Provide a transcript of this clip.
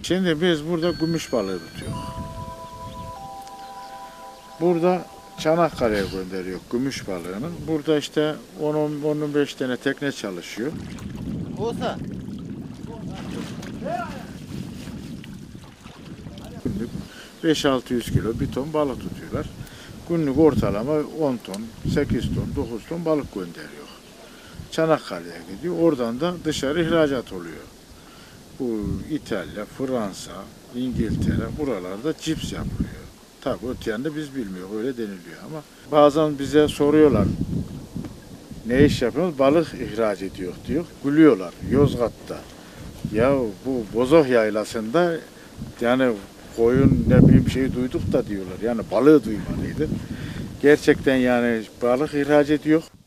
Şimdi biz burada gümüş balığı tutuyoruz. Burada Çanakkale'ye gönderiyor gümüş balığını. Burada işte 10-15 tane tekne çalışıyor. Olsa. Günlük 5-600 kilo bir ton balık tutuyorlar. Günlük ortalama 10 ton, 8 ton, 9 ton balık gönderiyor. Çanakkale'ye gidiyor. Oradan da dışarı ihracat oluyor. Bu İtalya, Fransa, İngiltere buralarda cips yapılıyor. Tabii öte yanda biz bilmiyoruz, öyle deniliyor ama bazen bize soruyorlar, ne iş yapıyoruz? Balık ihraç ediyor diyor. Gülüyorlar Yozgat'ta. Ya bu Bozok Yaylası'nda yani koyun ne bileyim şey duyduk da diyorlar. Yani balığı duymalıydı. Gerçekten yani balık ihraç ediyor.